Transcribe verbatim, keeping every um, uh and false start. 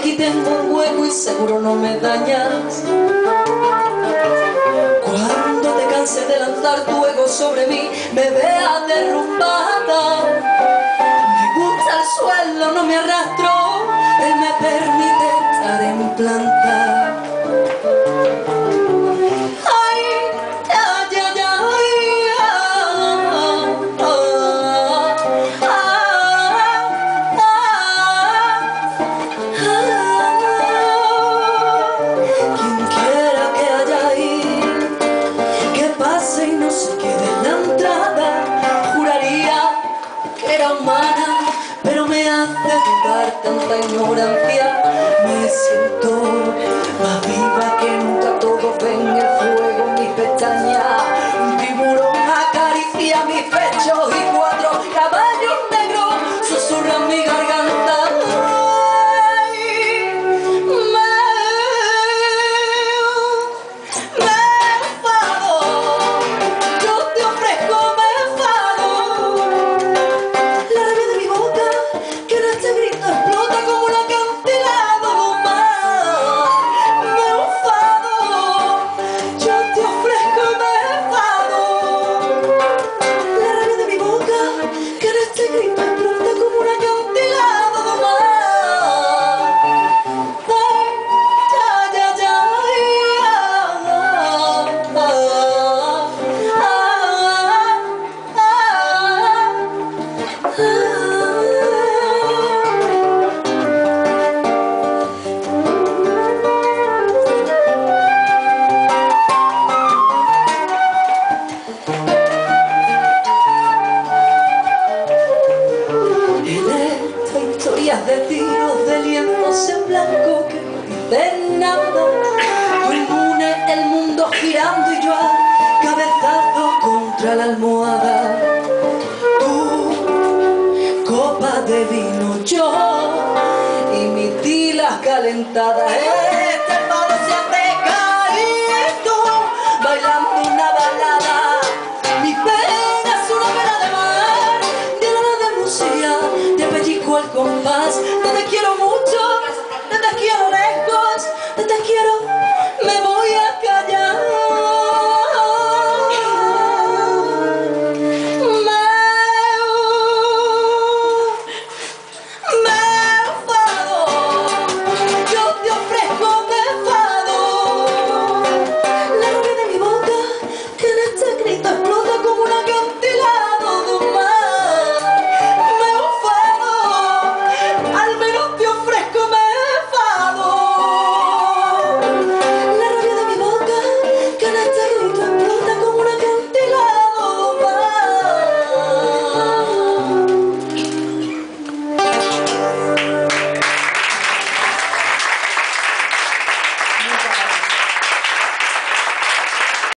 aquí tengo un hueco y seguro no me dañas. Cuando te canses de lanzar tu ego sobre mí, me veas derrumbada. Me gusta el suelo, no me arrastro, él me permite estar en planta. Humana, pero me hace dudar tanta ignorancia. Me siento más viva que nunca, todos ven el fuego en mis pestañas. Un tiburón acaricia mis pechos y cuatro caballos negros susurran mi garganta. De tiros de lienzos en blanco que no dicen nada, tú inmune, el mundo girando y yo a cabezazo contra la almohada. Tú, copa de vino, yo y mis tilas calentadas. Este palo se hace caer, tú bailando una balada. Mi pena es una pena de mar, de lana de musía, de pellizco al compás.